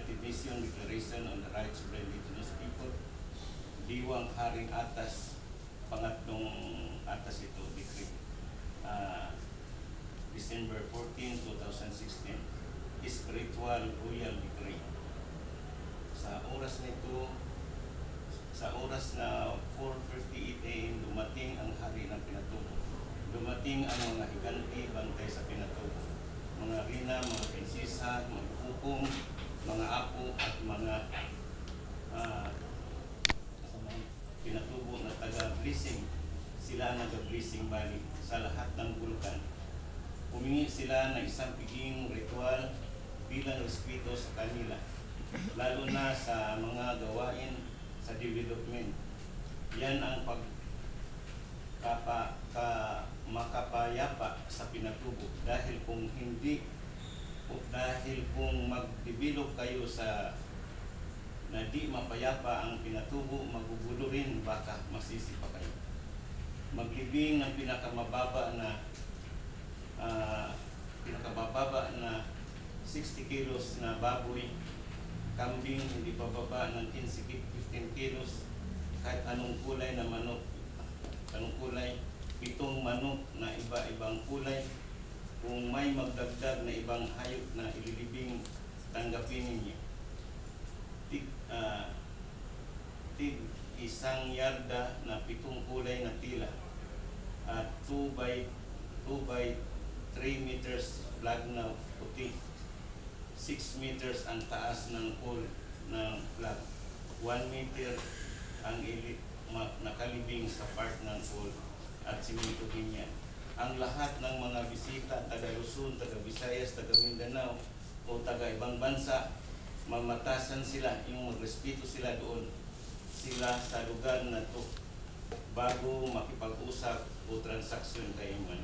United Nations Declaration on the Rights of the Indigenous People, Diwang Haring Atas, pangatlong atas ito, decree, December 14, 2016, Spiritual Royal Decree. Sa oras nito, sa oras na 4:58 AM, dumating ang hari ng Pinatubo. Dumating ang mga higanti bantay sa Pinatubo. Mga rina, mga prinsesa, mga hukom, mga apo at mga Pinatubo na taga-blessing. Sila nag-blessing balik sa lahat ng bulkan. Humingi sila ng isang piging ritual bilang respeto sa kanila, lalo na sa mga gawain sa development. Yan ang makapayapa sa Pinatubo, dahil kung mag-develop kayo sa na di mapayapa ang Pinatubo, magugulo rin, baka masisi pa kayo. Maglibing ng pinakamababa na 60 kilos na baboy, kambing hindi pababa ng 15 kilos, kahit anong kulay na manok, anong kulay, 7 manok na iba-ibang kulay. Kung may magdagdag na ibang hayop na ililibing, tanggapin ninyo. Isang yarda na 7 kulay na tila at 2 by 3 meters flag na puti, 6 meters ang taas ng pole ng flag, 1 meter ang nakalibing sa part ng pole at simento din yan. Ang lahat ng mga bisita, taga Luzon, taga Visayas, taga Mindanao o taga ibang bansa, mamatasan sila, yung magrespeto sila doon, sila sa lugar na to bago makipag-usap o transaksyon kayo man.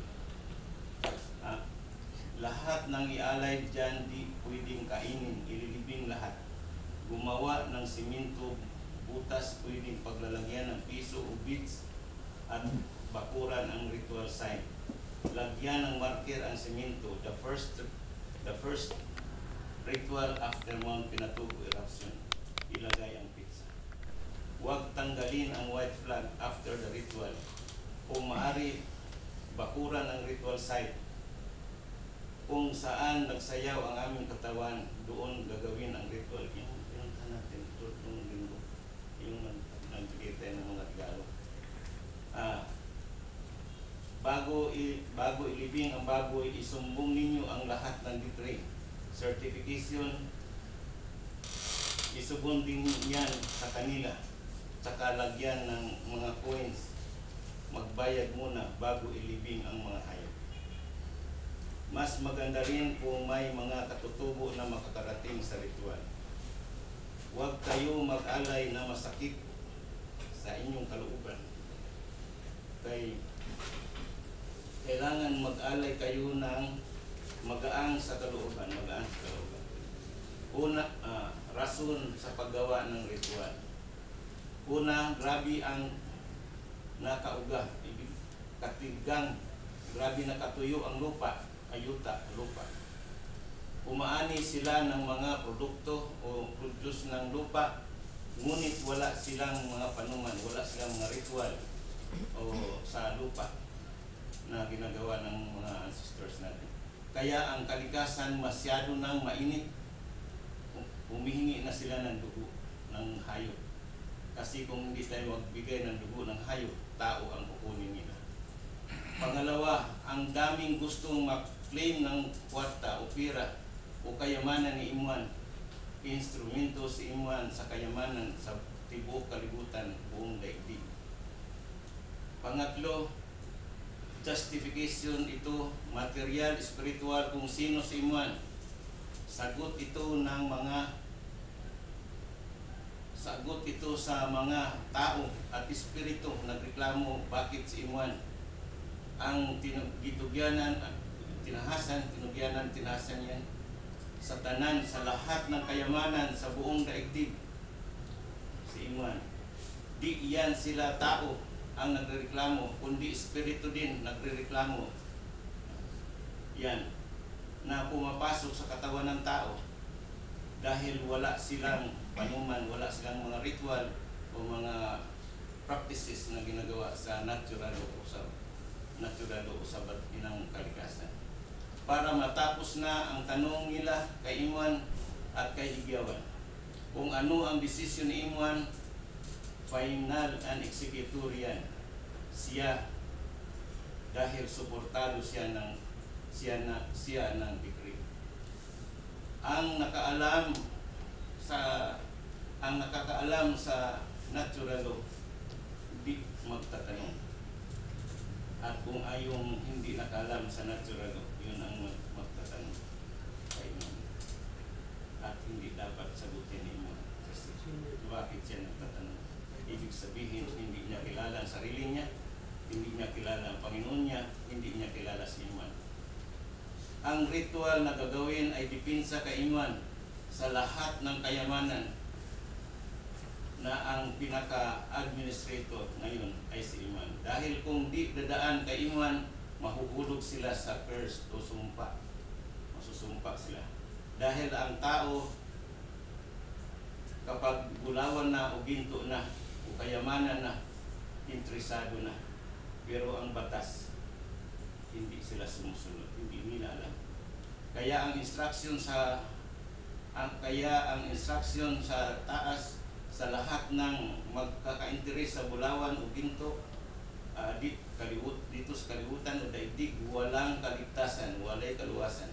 Lahat ng ialay dyan di pwedeng kainin, ililibing lahat. Gumawa ng simento, butas, pwedeng paglalagyan ng piso o beads at bakuran ang ritual site. Lagyan ng marker ang simento, the first ritual after Mount Pinatubo eruption. Ilagay ang pizza. Huwag tanggalin ang white flag after the ritual. Kung maaari, bakuran ang ritual site. Kung saan nagsayaw ang aming katawan, doon gagawin ang ritual. Pinunta natin ito itong linggo. Yung nagbigay tayo ng mga regalo. Bago ilibing ang baboy, isumbong ninyo ang lahat ng decree. Certification, isubong din yan sa kanila. Tsaka lagyan ng mga coins. Magbayad muna bago ilibing ang mga hayop. Mas maganda rin kung may mga katutubo na makakarating sa ritual. Huwag kayo mag-alay na masakit sa inyong kalooban. Kailangan mag-alay kayo ng magaan sa kalooban. Una, rason sa paggawa ng ritual. Una, grabe ang nakauga, katigang, grabe nakatuyo ang lupa, ayuta, lupa. Umaani sila ng mga produkto o produce ng lupa, ngunit wala silang mga panuman, wala silang mga ritual o sa lupa na ginagawa ng mga ancestors natin. Kaya ang kalikasan masyado nang mainit, humihingi na sila ng dugo ng hayop. Kasi kung hindi tayo magbigay ng dugo ng hayop, tao ang kukunin nila. Pangalawa, ang daming gustong mag-claim ng kwarta o pira o kayamanan ni Imuan, instrumento si Imuan sa kayamanan sa tibuok kalibutan, buong daigdig. Pangatlo, justification ito, material, spiritual, kung sino si Imuan. Sagot ito sa mga tao at espiritu nagreklamo bakit si Imuan ang tinugyanan yan sa tanan, sa lahat ng kayamanan sa buong daigdig. Si Imuan, di yan sila tao ang nagreklamo, kundi espiritu din nagreklamo. Yan na pumapasok sa katawan ng tao. dahil wala silang panuman, wala silang mga ritual o mga practices na ginagawa sa natural o sabat inang kalikasan. Para matapos na ang tanong nila kay Imuan at kay Higyawan, kung ano ang desisyon ni Imuan, final and executorial siya, dahil suportado siya ng decree. Ang nakakaalam sa natural law di magtatanong. At kung ayong hindi nakaalam sa natural law, yun ang magtatanong kay Imuan. At hindi dapat sagutin ni Imuan. Kasi bakit siya nagtatanong? Ibig sabihin, hindi niya kilala ang sarili niya, hindi niya kilala ang Panginoon niya, hindi niya kilala si Imuan. Ang ritual na gagawin ay dipinsa kay Imuan sa lahat ng kayamanan na ang pinaka-administrator ngayon ay si Imuan. Dahil kung di dadaan kay Imuan, mahuhulog sila sa curse o sumpa. Masusumpa sila. Dahil ang tao, kapag gulawan na o ginto na o kayamanan na, interesado na. Pero ang batas, hindi sila sumusunod, hindi nila alam. Kaya ang instruction sa taas sa lahat ng magkaka-interes sa bulawan o ginto, dito sa kalibutan o daigdig, walang kaligtasan, walay kaluwasan.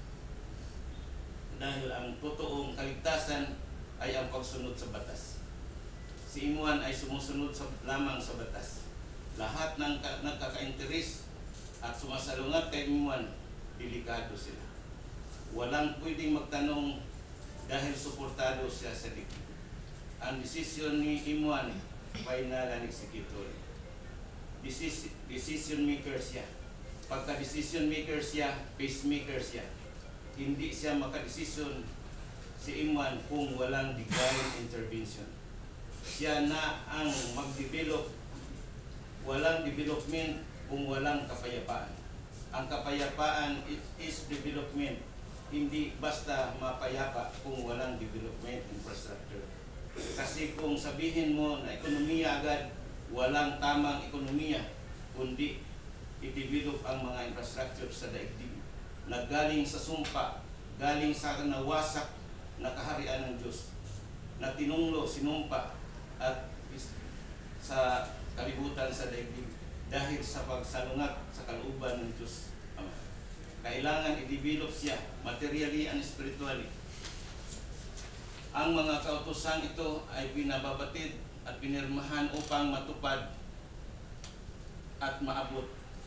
Dahil ang totoong kaligtasan ay ang pagsunod sa batas. Si Imuan ay sumusunod lamang sa batas. Lahat ng nagkaka-interes at sumasalungat kay Imuan, delikado sila. Walang pwedeng magtanong dahil suportado siya sa dikit. Ang desisyon ni Imuan, final and executory. Decision maker siya. Pagka decision maker siya, pacemaker siya. Hindi siya makadesisyon si Imuan kung walang divine intervention. Siya na ang mag-develop. Walang development kung walang kapayapaan. Ang kapayapaan is development. Hindi basta mapayapa kung walang development infrastructure. Kasi kung sabihin mo na ekonomiya agad, walang tamang ekonomiya, kundi i-develop ang mga infrastructure sa daigdig na galing sa sumpa, galing sa nawasak na kaharian ng Diyos, na tinunglo, sinumpa at sa kalibutan sa daigdig dahil sa pagsalungat sa kalooban ng Diyos Ama. Kailangan i-develop siya materially and spiritually. Ang mga kautusan ito ay binababatid at pinirmahan upang matupad at maabot,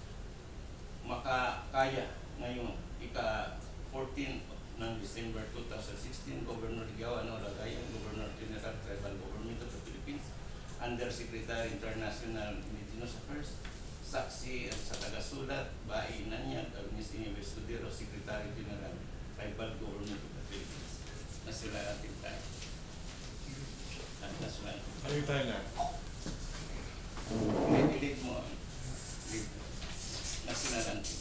makakaya ngayon, ika-14 ng December 2016, Governor Higyawan Lagayan, Governor General Tribal Government of the Philippines, Undersecretary International Indigenous Affairs, saksi sa tagasulat, Bai Nanyag, Agnes Inives Escudero, Secretary General Tribal Government of the Philippines. Na sila natin tayo. At that's why. Ano tayo na? May mo. Na sila natin.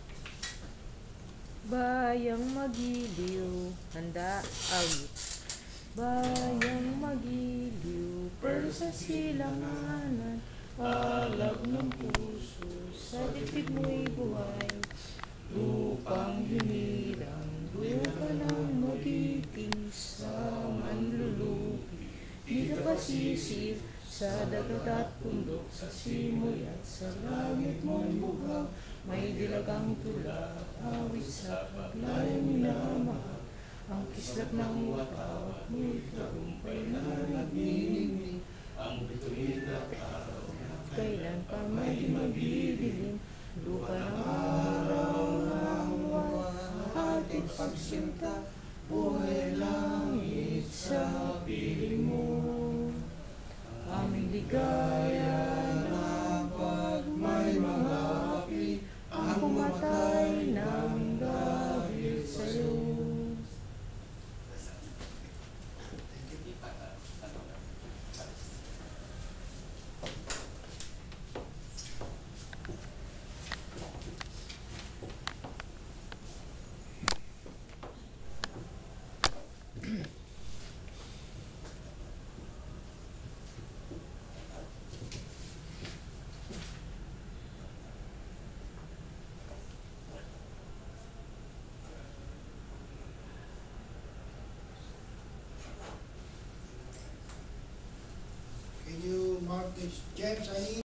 Bayang magiliw, handa awit. Bayang magiliw, pero sa silanganan, alab ng puso, sa dibdib mo'y buhay. Lupang hinirang, duyo ka ng magiting sa manlulupi. Di ka pasisip sa dagat at bundok, sa simoy at sa langit mo'y buhaw. May dilagang tula, awit sa paglayang minamahal. Ang kislap ng wataw at mo'y tagumpay na nagniningning. Ang bituin na araw, kailan pa may magdidilim. Lupa ng araw ng buwan, ating pagsinta, buhay langit sa piling mo. Aming ligaya na pag may mga api, ang pumatay namin dahil sa'yo. James, I need